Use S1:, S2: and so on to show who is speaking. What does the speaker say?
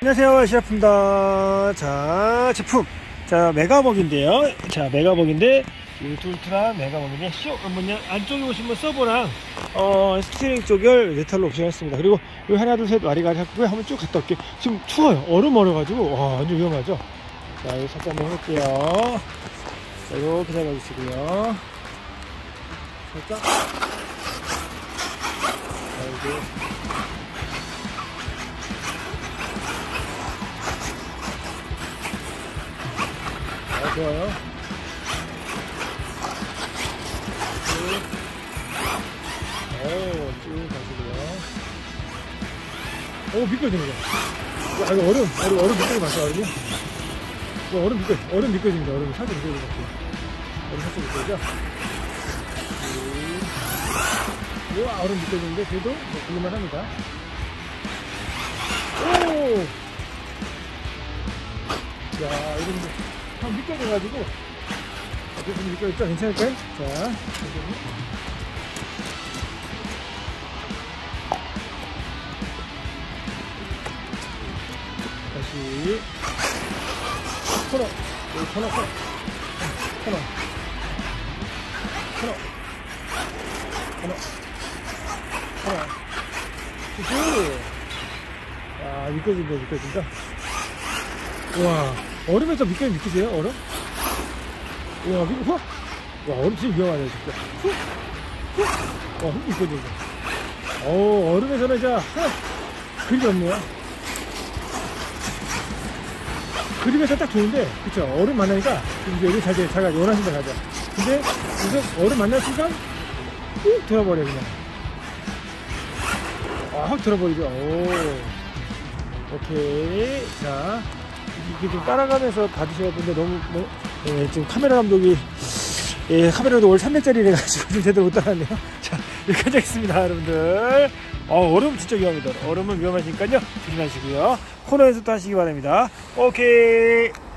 S1: 안녕하세요, 시라프입니다. 자, 제품. 자, 메가벅인데요. 자, 메가벅인데, 이 툴툴한 메가벅인데, 안쪽에 보시면 서버랑, 스티링 쪽을 메탈로 옵션했습니다. 그리고, 요 하나, 둘, 셋, 와리가리 하고, 한번 쭉 갔다 올게요. 지금 추워요. 얼음 얼어가지고, 와, 완전 위험하죠? 자, 이거 살짝 한번 해볼게요. 자, 이렇게 잡아주시고요. 살짝. 자, 이제. 좋아요. 쭉 가시고요. 미끄러집니다. 이거 얼음 미끄러지 마세요, 얼음이. 얼음 미끄러집니다. 얼음 살짝 미끄러진 것 같아요. 얼음 살짝 미끄러져. 우와, 얼음 미끄러지는데, 그래도 뭐, 굴릴만 합니다. 자, 이런 미끄러져가지고 좀 미끄러졌죠? 괜찮을까요? 자, 다시 코너, 여기 코너 아, 미끄러진다. 우와, 얼음에서 미끄러지세요? 얼음? 우와, 와, 얼음 진짜 위험하네, 진짜. 흙 미끄러진다. 얼음에서는 진짜 그림이 없네요. 그림에서 딱 좋은데, 그쵸? 얼음 만나니까, 이제 여기 자가 원하신 데 가자. 근데, 우선 얼음 만날 순간, 훅 들어버려, 그냥. 확 들어버리죠. 오케이. 자. 이게 좀 따라가면서 받으셔야 되는데 너무 지금 카메라 감독이 카메라도 올 300짜리래 가지고 좀 제대로 못 따라하네요. 자, 여기까지 하겠습니다, 여러분들. 얼음 진짜 위험합니다. 얼음은 위험하시니까요, 조심하시고요. 코너에서 또 하시기 바랍니다. 오케이.